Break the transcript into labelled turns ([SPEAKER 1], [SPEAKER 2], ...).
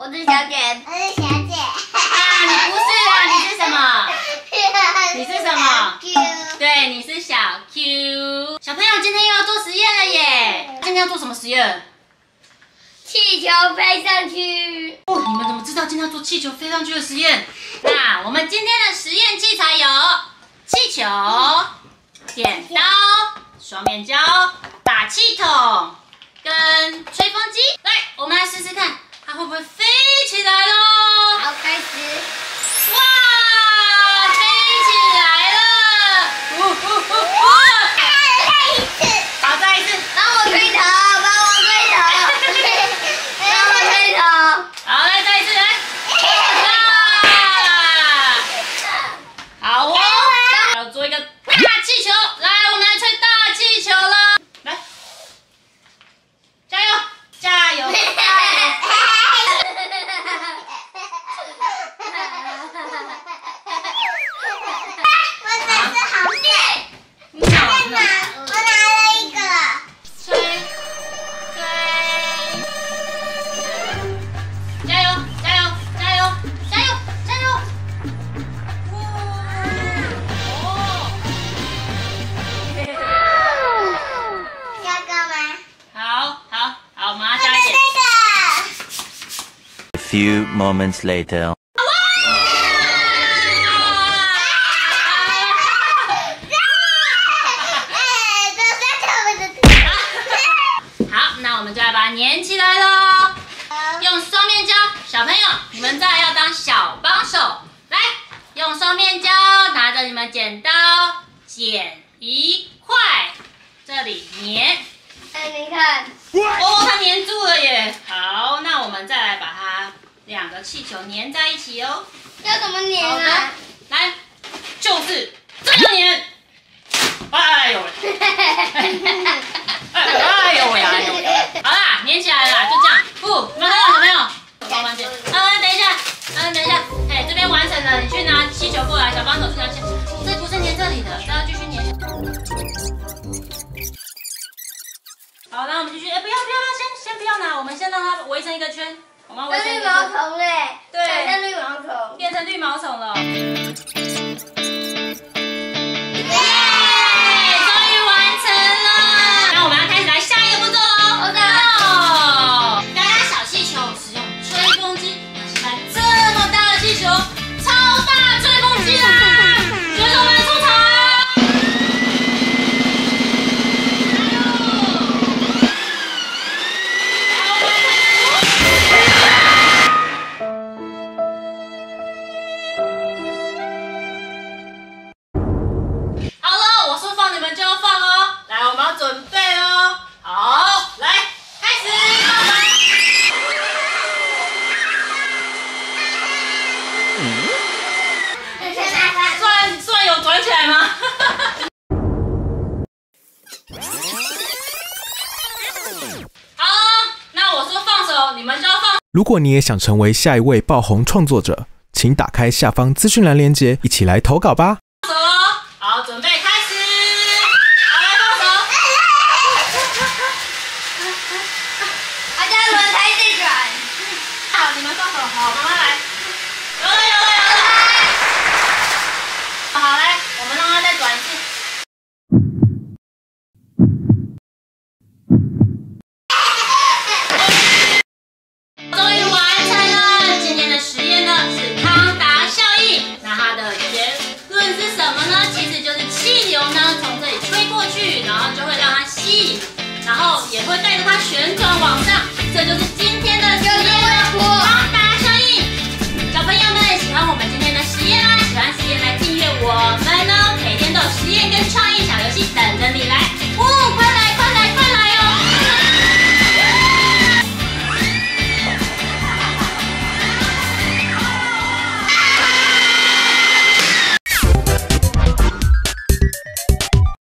[SPEAKER 1] 我是小姐。
[SPEAKER 2] 我是小姐。
[SPEAKER 1] 啊，你不是啊，你是什么？你是什么
[SPEAKER 2] ？Q。
[SPEAKER 1] 对，你是小 Q。小朋友今天又要做实验了耶！今天要做什么实验？
[SPEAKER 2] 气球飞上去。
[SPEAKER 1] 哦，你们怎么知道今天要做气球飞上去的实验？那我们今天的实验器材有气球、剪刀、双面胶、打气筒跟吹风机。来，我们来试试看，它会不会飞起来咯？
[SPEAKER 2] 好，开始。
[SPEAKER 1] 哇，飞起来了！
[SPEAKER 2] 再一次。
[SPEAKER 1] 好，再一次。
[SPEAKER 2] 帮我吹头，帮我吹头，帮我吹头。
[SPEAKER 1] 好，来，再一次，来。好哦，要做一个大气球，来，我们来吹大气球了，来，加油，加油，加油！
[SPEAKER 2] 我这是好电，你在哪？我拿了一个。
[SPEAKER 1] 吹，吹，加油，加油，加油，加油，加油！
[SPEAKER 2] 加个吗？
[SPEAKER 1] 好，好，好，我们要加一点。
[SPEAKER 3] A few moments later. 好，那我们就来把它粘起来喽。用双面胶，小朋友，你们再来要当小帮手，来，用双面胶，拿着你们剪刀，剪一块，这里粘。
[SPEAKER 2] 哎，你看，
[SPEAKER 1] 哦，它粘住了耶。好，那我们再来把它两个气球粘在一起哦。
[SPEAKER 2] 要怎么
[SPEAKER 1] 好的
[SPEAKER 2] 粘啊？，
[SPEAKER 1] 来，就是这样粘。哎呦喂！哎呦喂！哎呦喂！好啦，粘起来了啦，就这样。你们看到小朋友？慢慢点。等一下，等一下。哎，这边完成了，你去拿气球过来，小帮手去拿气球。这不是粘这里的，这要继续粘。好，那我们继续。哎，不要，先不要拿，我们先让它围成一个圈。我们要围成一个
[SPEAKER 2] 跟绿毛
[SPEAKER 1] 圈。
[SPEAKER 2] 虫嘞，
[SPEAKER 1] 对
[SPEAKER 2] 长像绿毛虫。
[SPEAKER 1] 变成绿毛虫了。耶！终于完成了。那我们要开始来下一个步骤喽。
[SPEAKER 2] 好的。
[SPEAKER 1] 大家小气球使用吹风机，要先把这么大的气球，超大吹风机啦！选手们出场！加油！好了，我说放你们就要放哦。来，我们要准备喽。好，来，开始放吧。算有转起来吗？好，那我说放手，你们就要放。
[SPEAKER 4] 如果你也想成为下一位爆红创作者，请打开下方资讯栏链接，一起来投稿吧。
[SPEAKER 1] 手哦，好，准备开始。好，来放手。
[SPEAKER 2] 大家轮胎在转。
[SPEAKER 1] 好，你们放手，好，慢慢来。有了。好，来，我们让它再转一次。终于完成了！今天的实验呢是康达效应。那它的结论是什么呢？其实就是气流呢从这里吹过去，然后就会让它吸引，然后也会带着它旋转往上。这就是今天的实验了，康达效应。小朋友们喜欢我们今天的实验吗？喜欢实验来订阅我们呢，每天都有实验跟创意小游戏等着你来